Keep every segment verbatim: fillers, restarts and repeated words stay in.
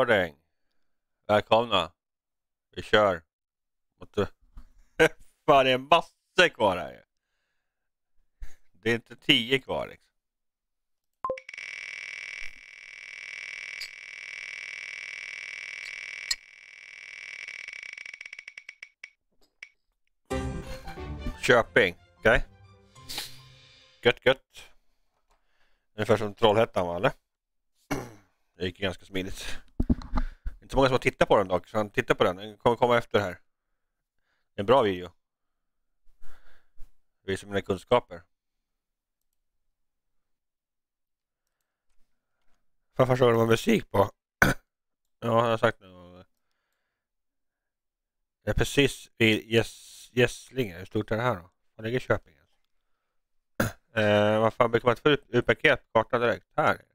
boarding. Välkomna. Vi kör. Fan, det är massor kvar här. Det är inte tio kvar liksom. Köping, okej. Okay. Gött, gött. Ungefär som Trollhättan, va, eller? Det gick ganska smidigt. Inte så många som har tittat på den dock, så han tittar på den. Den kommer komma efter här. Det är en bra video. Visar mina kunskaper. Varför såg det var musik på? Ja, jag har sagt nu. Det är precis i Gässlinge. Hur stort är det här då? Var ligger Köping? Eh, vad fan, brukar man inte få ut, ut paket på kartan direkt? Här.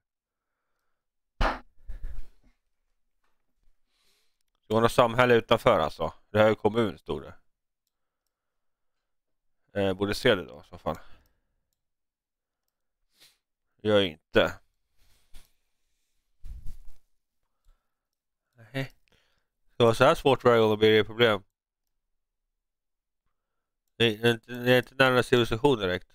Det var något samhälle utanför alltså. Det här är kommun, stod det. Eh, borde se det då i så fall. Jag inte. Nej. Det var så här svårt varje gång, blir det problem. Det är inte, det är inte närmare civilisation direkt.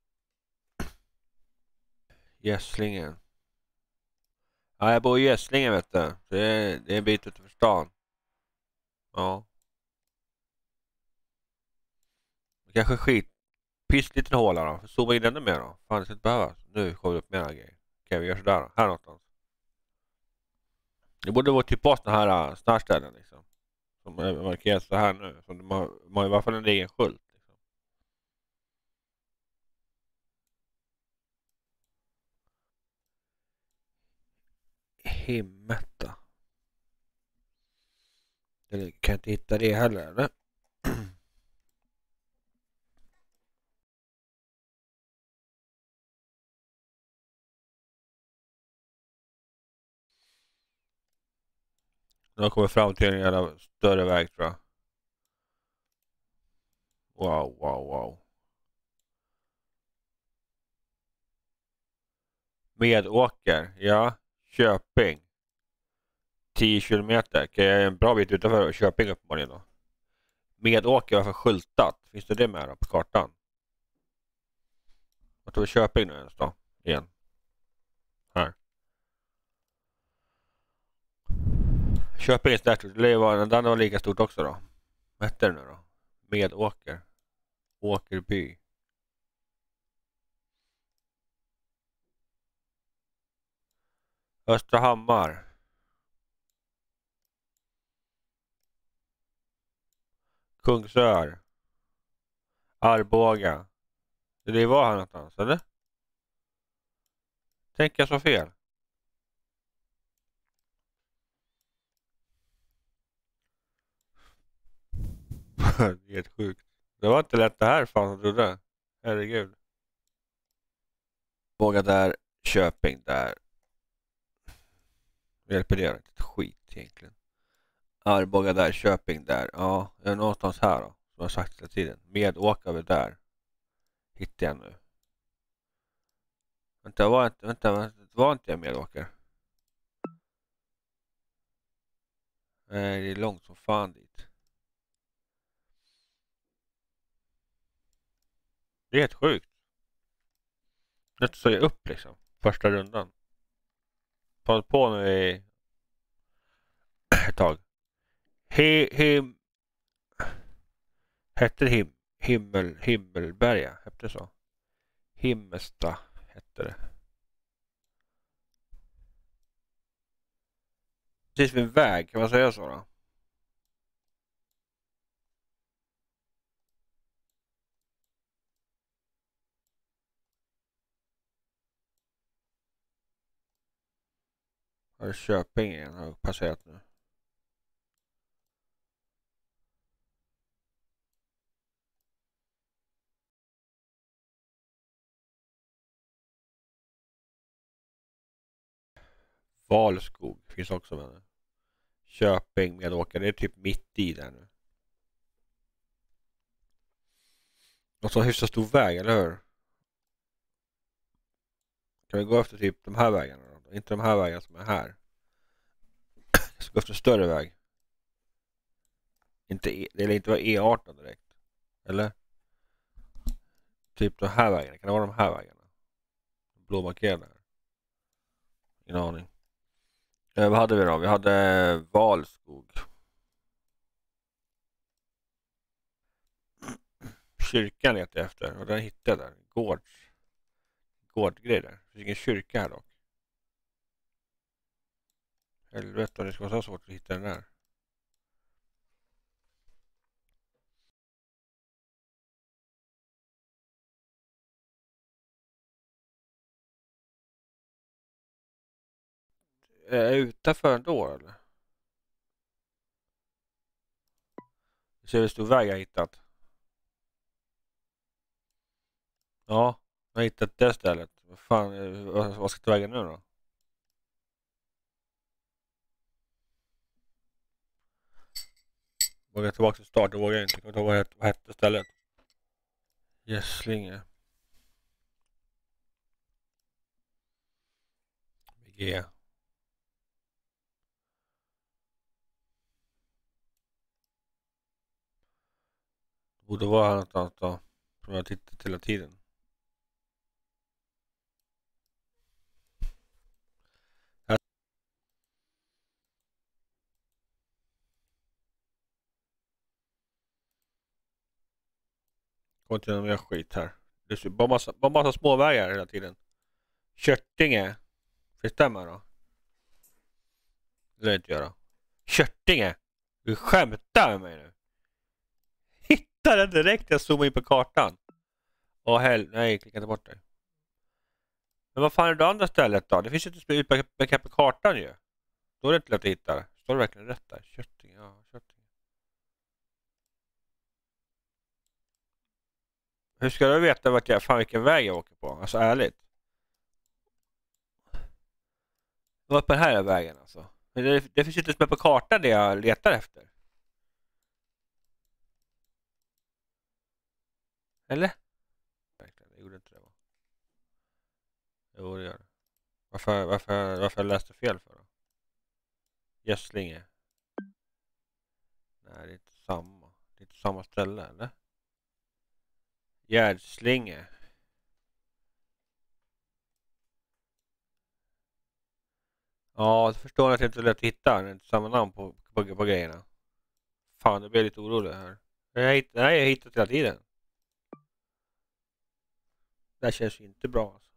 Gässlingen. Ja, jag bor i Gässlingen, vet du. Det är, det är en bit utanför stan. Ja. Kanske skit. Piss lite håla då. Zooma in ännu mer då. Fan, det ska inte behövas. Nu kommer det upp mera grejer. Okej, vi gör sådär då. Här någonstans. Det borde vara typ på sådana här snarställen liksom. Som markeras så här nu. Så de har, de har i alla fall en egen skylt. Liksom. Himmetta. Jag kan inte hitta det heller, eller? Nu har kommit fram till en jävla större väg, tror jag. Wow, wow, wow. Medåker, ja. Köping. tio kilometer. Okej, jag är en bra bit utanför Köping uppenbarligen då. Medåker, varför skyltat? Finns det det med då på kartan? Jag tror Köping nu ens då. Igen. Här. Köping är stort. Det var, den var lika stort också då. Vad heter det nu då? Medåker. Åkerby. Österhammar. Kungsör. Arboga. Det var här någonstans, eller? Tänker jag så fel? Det är helt sjukt. Det var inte lätt det här, fan, jag trodde. Herregud. Båga där, Köping där. Hjälper det inte skit egentligen. Arboga där, Köping där. Ja, jag är någonstans här då. Som jag har sagt hela tiden. Medåker vi där. Hittar jag nu. Vänta, var inte, vänta, var inte jag Medåker? Nej, det är långt som fan dit. Det är helt sjukt. Det så jag upp liksom. Första rundan. Ta på nu i ett tag. He, him, hette det him, himmel, Himmelberga, hette det så? Himmesta hette det. Precis vid en väg, kan man säga så då? Har du Köping igen, har passerat nu. Valskog finns också med. Köping, Medåker, det är typ mitt i där nu. Och så hyfsat stor väg, eller hur? Kan vi gå efter typ de här vägarna då? Inte de här vägarna som är här. Ska efter större väg. Inte e, det är inte vara E arton direkt. Eller? Typ de här vägarna. Kan det vara de här vägarna? Blåmarkerade här. Ingen aning. Eh, vad hade vi då? Vi hade Valskog. Kyrkan letade jag efter. Och den hittade jag där. Gårds. Gårdgrej där. Det finns ingen kyrka här dock. Helvete om det ska vara så svårt att hitta den där. Är jag utanför ändå eller? Det ser hur stor väg jag har hittat. Ja, jag har hittat det stället. Vad fan, eh, vad vad ska jag ta vägen nu då? Vågar jag tillbaka till start? Det vågar jag inte. Jag kommer inte ihåg vad het- vad hette stället. Gässlinge. G. Det borde vara här någonstans då. Som jag har tittat hela tiden. Jag kommer inte göra mer skit här. Det är bara massa, bara massa småvägar hela tiden. Körtinge. Finns det med då? Det lär jag inte göra. Körtinge. Du skämtar med mig nu. Hittade den direkt. Jag zoomade in på kartan. Åh hell. Nej, klicka inte bort det. Men vad fan är det andra stället då? Det finns ju inte utpekat på kartan ju. Då är det inte lätt att hitta det. Står det verkligen rätt där? Körtinge. Ja, Körtinge. Hur ska du veta vart jag, fan vilken väg jag åker på? Alltså ärligt. Vad på den här vägen alltså? Men det, det finns ju inte med på kartan det jag letar efter. Eller? Verkligen, det gjorde inte det va? Jo det gör det. Varför, varför, varför jag läste fel för då? Gässlinge. Nej det är inte samma. Det är inte samma ställe eller? Gärdslinge. Ja, jag förstår att det inte är lätt att hitta. Det är inte samma namn på, på, på grejerna. Fan, det blir lite orolig här. Jag hitt, nej, jag har hittat hela tiden. Det här känns ju inte bra. Alltså.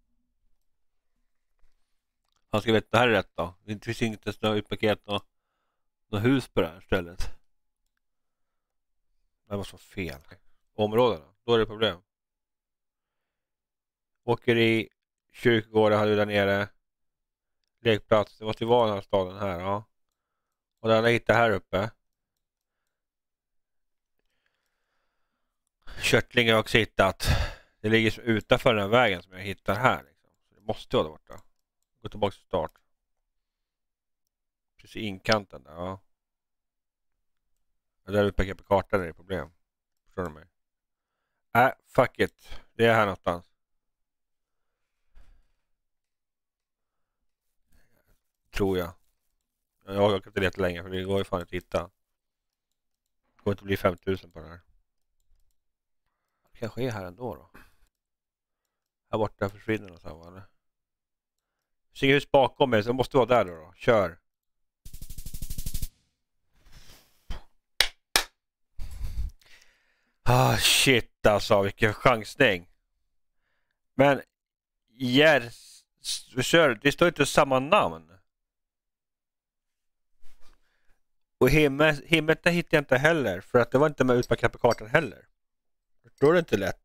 Han ska veta det här är rätt då. Det finns inte snö utpaket något, något hus på det här stället. Det var så fel. Områdena, då är det problem. Åker i kyrkogården hade vi där nere. Lekplats, det måste ju vara den här staden här, ja. Och den har jag hittat här uppe. Körtlinge har också hittat. Det ligger utanför den här vägen som jag hittar här. Liksom. Det måste vara där borta. Gå tillbaka till start. Precis inkanten där, ja. Och där uppe på kartan är det problem. Förstår du mig? Nej, äh, fuck it. Det är här någonstans. Tror jag. Jag har inte leta länge för det går ju fan att hitta. Det går inte bli fem tusen på den här. Det kanske är här ändå då. Här borta försvinner någonstans eller? Det finns inget hus bakom mig så det måste vara där då. då. Kör. Ah shit alltså, vilken chansning. Men yes, kör, det står inte samma namn. Och himmel, himmet hittar jag inte heller för att det var inte med utpackat på kartan heller. Då är det inte lätt.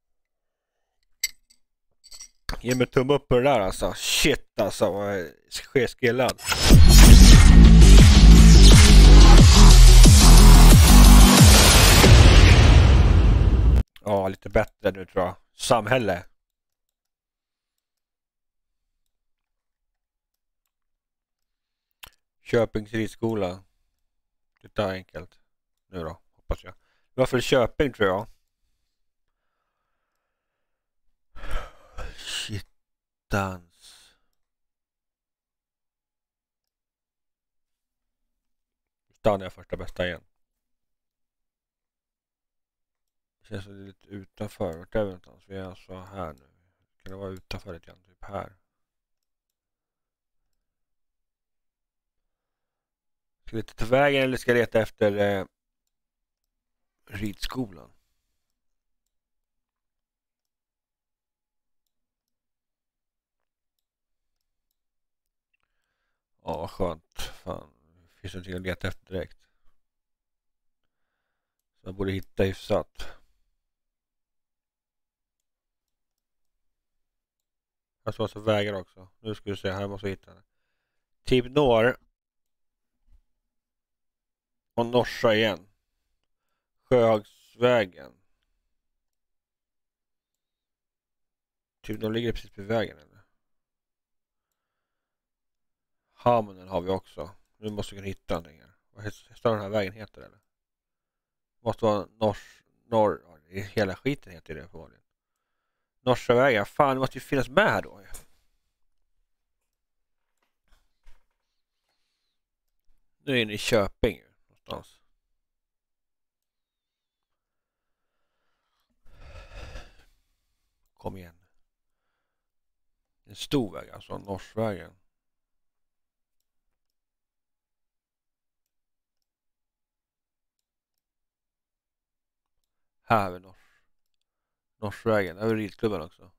Ge mig tumme upp på det där alltså. Shit alltså, vad är skeskillad. Ja, lite bättre nu tror jag. Samhälle. Köpings ridskola. Det är enkelt. Nu då, hoppas jag. Varför Köping tror jag? Shittans. stannar jag första bästa igen. Det känns som det är lite utanför. Vart är vi någonstans? Vi är alltså här nu. Kan det vara utanför lite grann? Typ här. Ska vi ta vägen eller ska jag leta efter eh, ridskolan? Ja, vad skönt. Fan, det finns någonting att leta efter direkt. Så jag borde hitta hyfsat. Jag ska alltså vägar också. Nu ska vi se, här måste vi hitta det. Typ norr. Och Norsa igen. Sjöhagsvägen. Typ de ligger precis vid vägen eller? Hamnen har vi också. Nu måste vi kunna hitta någonting här. Vad står den här vägen heter eller? Måste vara Nors... Norr... Hela skiten heter det förmodligen. Norsa vägen. Fan, det måste ju finnas med här då. Nu är jag inne i Köping någonstans. Kom igen. En stor väg, alltså Norsvägen. Här har vi Nors. Norsvägen. Här har vi ridklubben också.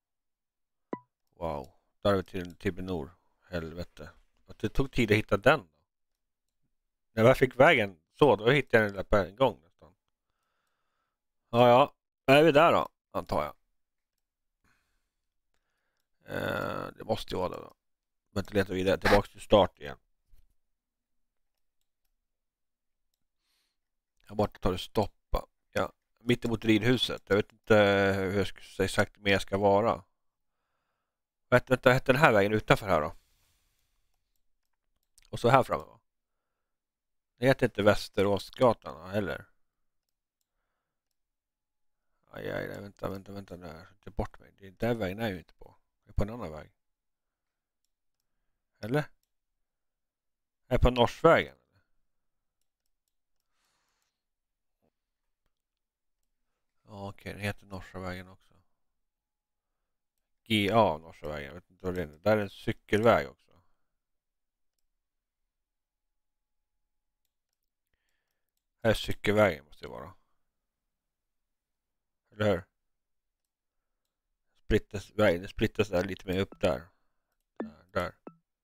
Wow. Där är vi till Tibbenor. Helvete. Att det tog tid att hitta den. Då. När jag fick vägen så, då hittade jag den där på en gång nästan. Ja, ja. Är vi där då, antar jag. Eh, det måste ju vara det då. Men inte leta vidare. Tillbaka till start igen. Jag bara tar det stoppa. Ja. Mitt emot ridhuset. Jag vet inte hur jag ska säga exakt mer ska vara. Vänta, vänta, hette den här vägen utanför här då? Och så här framme va? Det heter inte Västeråsgatan heller. Aj, aj, aj, vänta, vänta, vänta. Där. Det är bort mig. Det är den vägen är ju inte på. Det är på en annan väg. Eller? Är på Norsvägen? Ja, okej. Det heter Norsavägen också. G A Norsavägen. Jag vet inte vad det är. Där är en cykelväg också. Här är cykelvägen måste det vara. Eller hur? Splittas vägen. Det splittas där lite mer upp där. Där. där.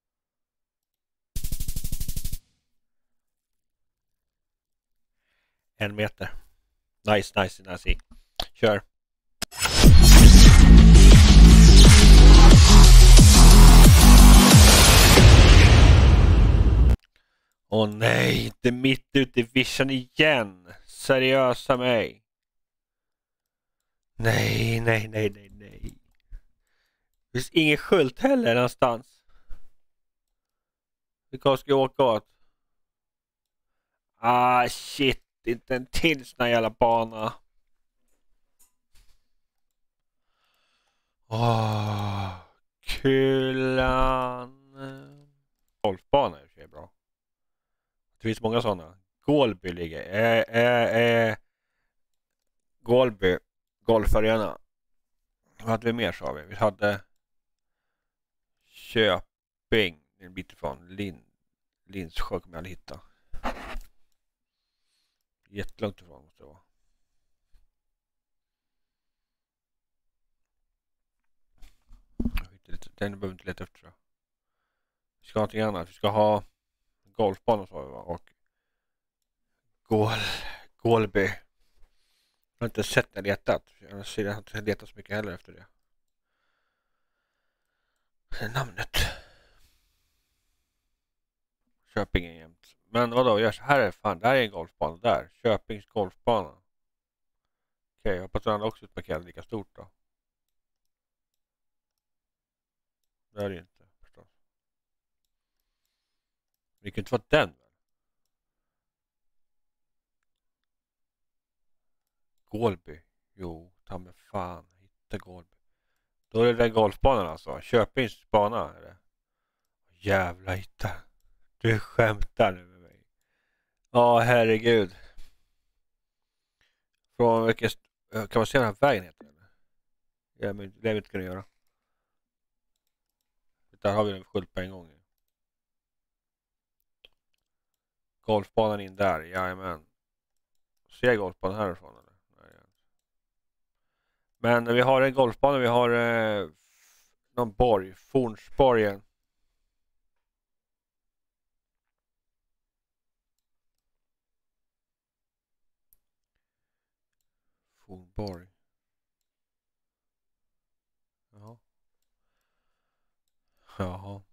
En meter. Nice, nice, nice. Kör. Åh nej, inte mitt ute i vischan igen. Seriösa mig. Nej, nej, nej, nej, nej. Det finns ingen skylt heller någonstans. Vi kanske ska åka åt. Ah, shit. Inte en till sån här jävla bana. Åh, kulan. Golfbana är ju bra. Det finns många sådana. Gålby ligger. Äh, äh, äh. Gålby. Golfarena. Vad hade vi mer sa vi? Vi hade Köping. En bit ifrån. Lin, Linssjö kommer jag aldrig hitta. Jättelångt ifrån måste det vara. Den behöver inte leta efter tror jag. Vi ska ha någonting annat. Vi ska ha golfbana så vi va? Och Gål, Gålby. Jag har inte sett när letat. Jag har inte letat så mycket heller efter det. Namnet. Köping är jämt. Men vadå, gör så här är fan, där är en golfbana där. Köpings golfbana. Okej, okay, jag hoppas att den också utparkerad lika stort då. Det är det inte förstås. Det kan inte vara den. Gålby. Jo, ta mig fan. Hitta Gålby. Då är det den golfbanan alltså. Köpings bana är det. Jävla hitta. Du skämtar nu med mig. Ja, herregud. Från vilken... st- Kan man se vad den här vägen heter? Eller? Ja, men det lär vi inte kunna göra. Där har vi den skylt på en gång. Golfbanan in där, jajamän. Ser jag golfbanan härifrån eller? Nej, ja. Men vi har en golfbana, vi har eh, någon borg, Fornsborgen. Fornborg. Jaha. Jaha.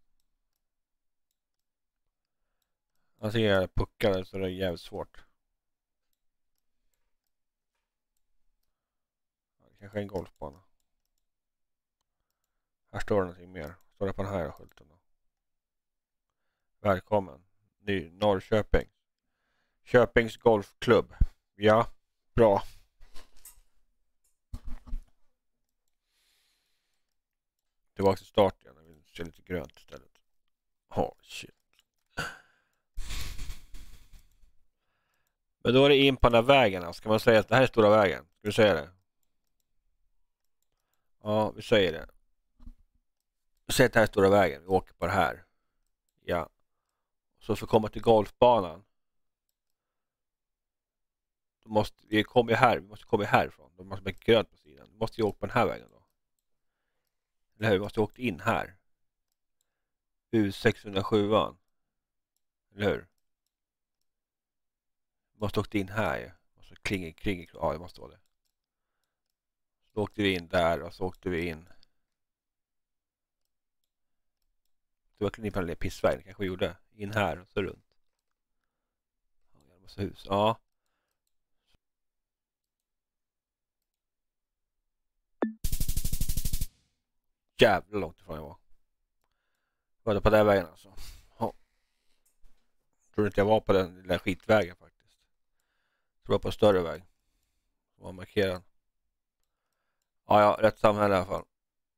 Antingen är jag puckad så det är jävligt svårt. Kanske en golfbana. Här står det någonting mer. Står det på den här skylten då? Välkommen. Ny Norrköping. Köpings golfklubb. Ja, bra. Tillbaka till start igen. Jag vill se lite grönt istället. Oh, shit. Men då är det in på den där vägen. Ska man säga att det här är stora vägen? Ska du säga det? Ja, vi säger det. Vi säger att det här är stora vägen. Vi åker på det här. Ja. Så för att komma till golfbanan. Då måste vi komma här. Vi måste komma härifrån. Då måste bli grönt på sidan. Vi måste ju åka på den här vägen då. Eller hur? Vi måste åka in här. U sexhundrasju. Eller hur? Vi måste åka in här. Och så klinga kring. Ja, det måste vara det. Så åkte vi in där och så åkte vi in. Det var in på den där pissvägen. Kanske vi gjorde. In här och så runt. Hus. Ja. Jävla långt ifrån jag var. Jag var på den vägen alltså. Ja. Tror inte jag var på den lilla skitvägen faktiskt. Jag var på en större väg. Som var markerad. Ja, ja, rätt samhälle i alla fall.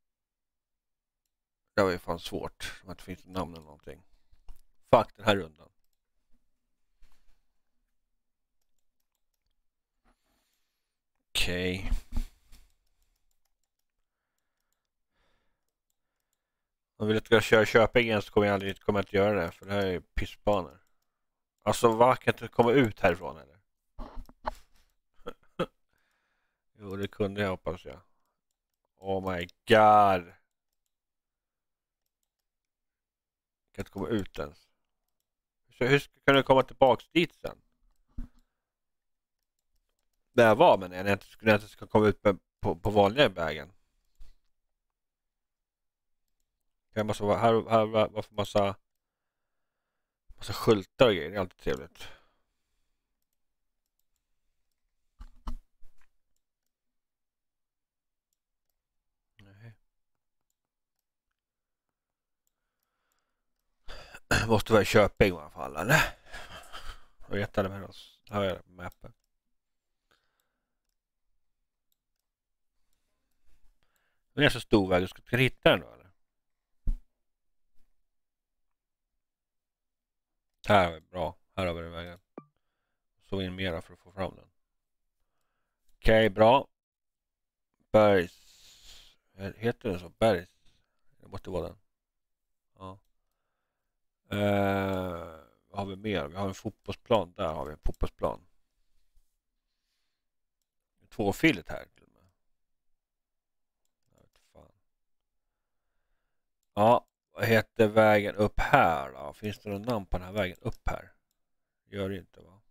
Det var ju fan svårt. Att det finns namn eller någonting. Fuck den här rundan. Okej. Okay. Om vi vill köra Köping igen så kommer jag aldrig kommer jag inte göra det. För det här är pissbanor. Alltså vad kan inte komma ut härifrån eller? Jo, det kunde jag hoppas jag. Oh my god. Kan inte komma ut ens. Så hur ska du komma tillbaks dit sen? Där jag var, men jag inte skulle inte ska komma ut på, på vanliga vägen. Jag måste vara här, här varför massa massa skyltar och grejer. Det är alltid trevligt. Nej. Måste vara i Köping i alla fall, eller? Jag vet inte med oss. Här är mappen. Det är så stor väg. Du ska hitta den då, eller? Här är bra. Här har vi den vägen. Så in mera för att få fram den. Okej, okay, bra. Bergs... Heter den så? Bergs... Det måste vara den. Ja. Uh, vad har vi mer? Vi har en fotbollsplan. Där har vi en fotbollsplan. Tvåfiligt här. Ja, vad heter vägen upp här då? Finns det någon namn på den här vägen upp här? Gör det inte va?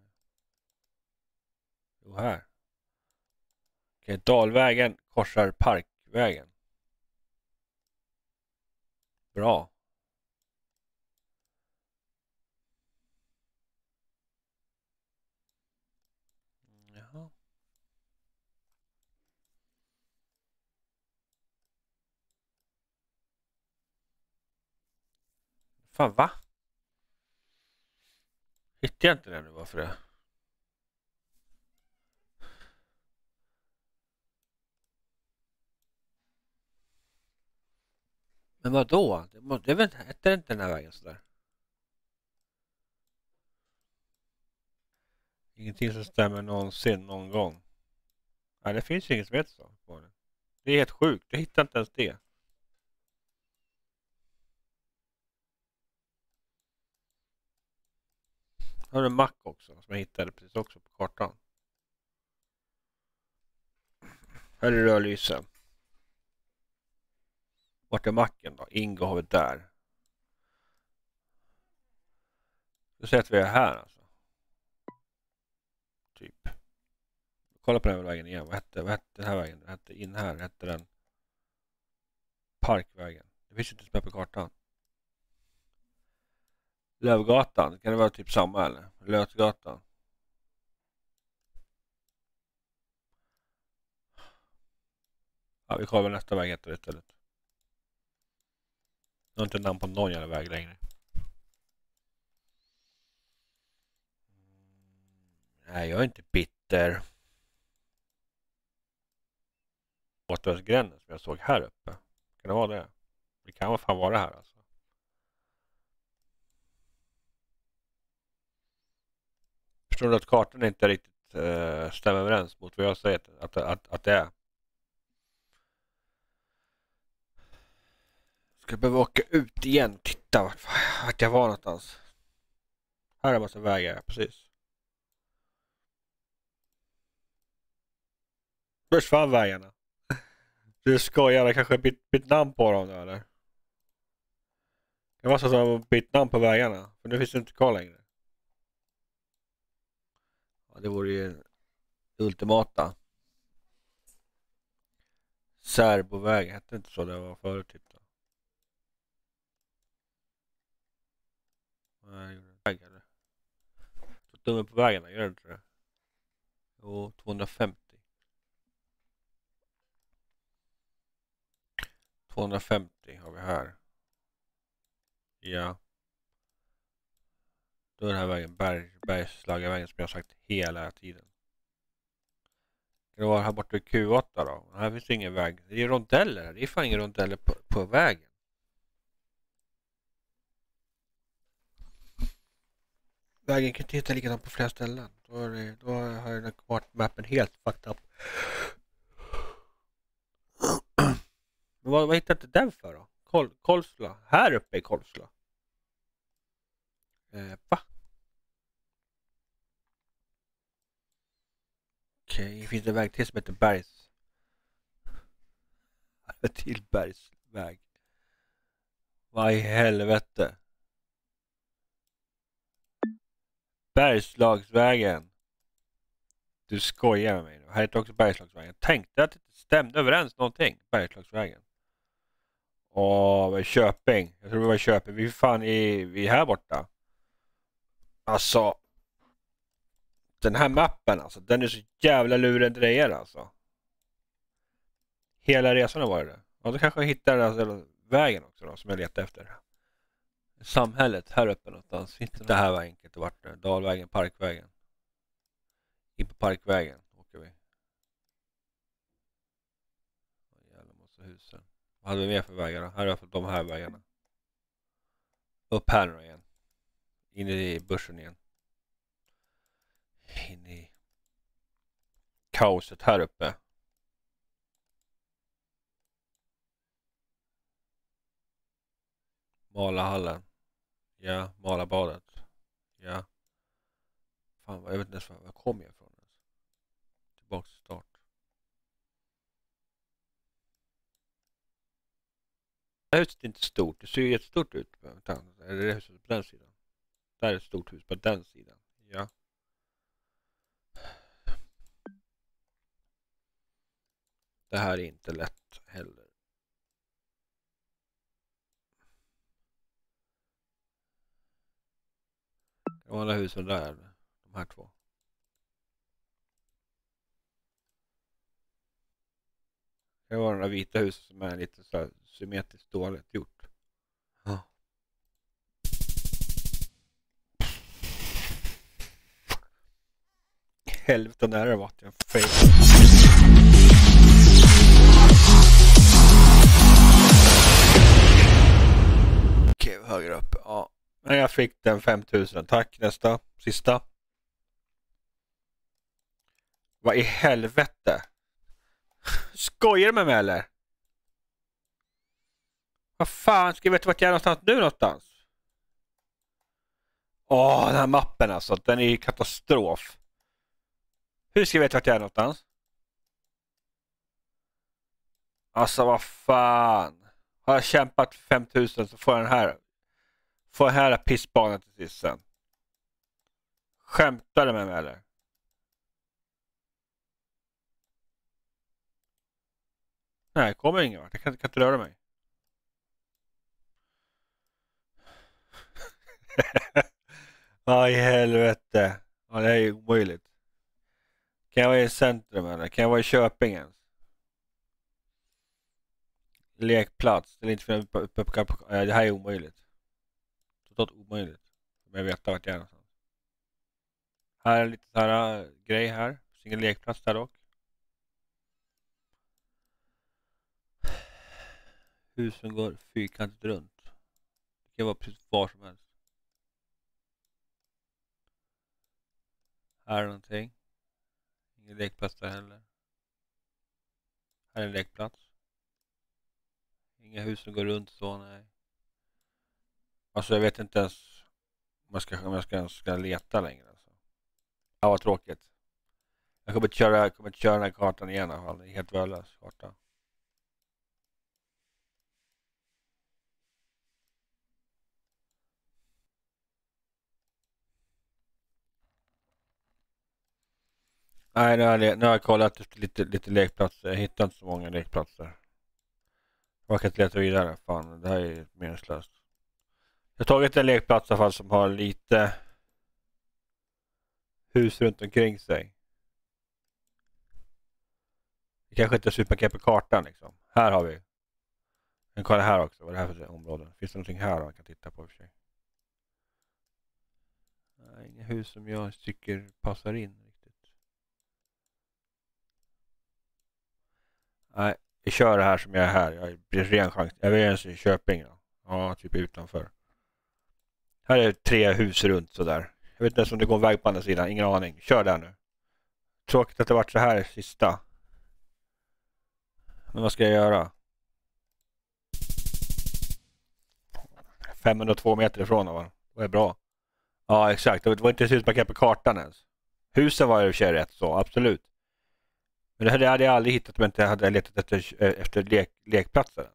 Jo, här. Okej, Dalvägen korsar Parkvägen. Bra. Jaha. Fan, va? Hittar jag inte det nu, varför det? Men vad då? Det, må, det är väl inte den här vägen sådär? Ingenting som stämmer någonsin någon gång. Nej, det finns inget som heter så på det. Det är helt sjukt. Jag hittar inte ens det. Här har du en mack också som jag hittade precis också på kartan. Här är rörlyse. Vart är macken då? Ingo har vi där. Då säger att vi är här alltså. Typ. Kolla på den här vägen igen. Vad hette, vad hette den här vägen? Den hette in här. Hette den Parkvägen. Det finns inte som på kartan. Lövgatan. Kan det vara typ samma eller? Lötgatan. Ja, vi kollar nästa väg efter istället. Jag har inte namn på någon jävla väg längre. Nej, jag är inte bitter. Återhållsgränden som jag såg här uppe. Kan det vara det? Det kan vara fan vara här alltså. Förstår du att kartan inte riktigt uh, stämmer överens mot vad jag säger att, att, att det är? Ska behöva åka ut igen och titta vart, vart jag var någonstans. Här är en massa vägar, precis. Försvann vägarna. Du skojar, jag kanske bytt, bytt namn på dem då, eller? Det var så att de bytt namn på vägarna. För nu finns det inte kvar längre. Ja, det vore ju ultimata. Särboväg, hette inte så det var förut typ då. Nej, vägar. Så tummen på vägarna, gör det inte det? Jo, tvåhundrafemtio. tvåhundrafemtio har vi här. Ja. Då är den här vägen Berg, Bergslagarvägen som jag har sagt hela tiden. Det var här borta vid Q åtta då. Här finns ingen väg. Det är rondeller här. Det är fan ingen rondeller på, på vägen. Vägen kan inte hitta likadant på flera ställen. Då, är det, då har den kartmappen helt fucked up. Men vad, vad hittade du den för då? Kol, Kolsla. Här uppe i Kolsla. Eh, va? Okej, det finns en väg till som heter Bergs. Till Bergsväg. Vad i helvete? Bergslagsvägen. Du skojar med mig nu. Här heter också Bergslagsvägen. Jag tänkte att det inte stämde överens någonting. Bergslagsvägen. Åh, vad är Köping? Jag tror det var Köping. Vi är fan i, vi är här borta. Alltså. Den här mappen alltså. Den är så jävla lurendrejer alltså. Hela resan har varit det. Och då kanske jag hittar alltså, vägen också då, som jag letar efter. Samhället här uppe någonstans. Inte det här var enkelt. Det var Dalvägen, Parkvägen. In på Parkvägen åker vi. Jävla massa husen. Vad hade vi mer för vägar då? Här har jag fått de här vägarna. Upp här nu igen. In i börsen igen. In i kaoset här uppe. Malahallen. Ja, Malabadet. Ja. Fan, jag vet inte ens var kom jag ifrån. Tillbaka till start. Det här huset är inte stort. Det ser ju jättestort ut. Är det huset på den sidan? Där är ett stort hus på den sidan. Ja. Det här är inte lätt heller. Det var alla husen där. De här två. Det var de där vita husen som är lite så här symmetriskt dåligt gjort. Ja. Helvete nära det var att jag fail. Okej, högre upp. Ja. Men jag fick den fem tusen. Tack, nästa. Sista. Vad i helvete? Skojar du med mig eller? Vad fan, ska jag veta vart jag är någonstans nu någonstans? Åh, den här mappen alltså, den är ju katastrof. Hur ska jag veta vart jag är någonstans? Alltså vad fan. Har jag kämpat för fem tusen så får jag den här. Får jag den här pissbanan till sist sen. Skämtar du med mig eller? Nej, jag kommer ingen vart. Jag kan, kan inte röra mig. Vad i helvete. Ja, det är ju omöjligt. Kan jag vara i centrum eller? Kan jag vara i Köping ens? Lekplats. Det är inte för uppe, uppe, uppe, uppe. Det här är omöjligt. Totalt omöjligt. Men jag vet vart jag är någonstans. Här är en liten så här uh, grej här. Ingen lekplats där dock. Husen går fyrkantigt runt. Det kan vara precis var som helst. Här är någonting. Ingen lekplats där heller. Här är en lekplats. Inga hus som går runt så, nej. Alltså jag vet inte ens om jag ska, om jag ska, ska leta längre. Alltså. Ja, vad tråkigt. Jag kommer inte köra, jag kommer inte köra den här kartan igen i alla fall. Det är helt värdelös karta. Nej, nu har jag, nu har jag kollat efter lite, lite lekplatser. Jag hittar inte så många lekplatser. Jag kan inte leta vidare. Fan, det här är meningslöst. Jag har tagit en lekplats i alla fall som har lite hus runt omkring sig. Det kanske inte är superkär på kartan liksom. Här har vi. En kolla här också. Vad är det här för områden? Finns det någonting här man kan titta på i och för sig? Nej, inga hus som jag tycker passar in riktigt. Nej, jag kör det här som jag är här. Jag blir ren chans. Jag vill ens i Köping då. Ja, typ utanför. Här är tre hus runt sådär. Jag vet inte ens om det går en väg på andra sidan. Ingen aning. Kör där nu. Tråkigt att det varit så här sista. Men vad ska jag göra? femhundratvå meter ifrån va? Det är bra. Ja, exakt. Det var inte ens husparkerat på kartan ens. Husen var ju för sig rätt så, absolut. Men det hade jag aldrig hittat om jag inte hade letat efter, efter lek, lekplatser.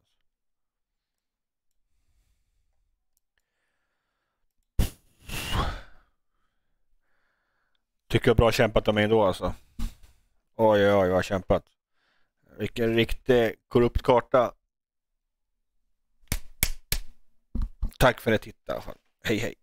Tycker jag bra kämpat av mig ändå alltså. Oj, oj, oj, jag har kämpat. Vilken riktig korrupt karta. Tack för att ni tittade i alla fall. Hej, hej.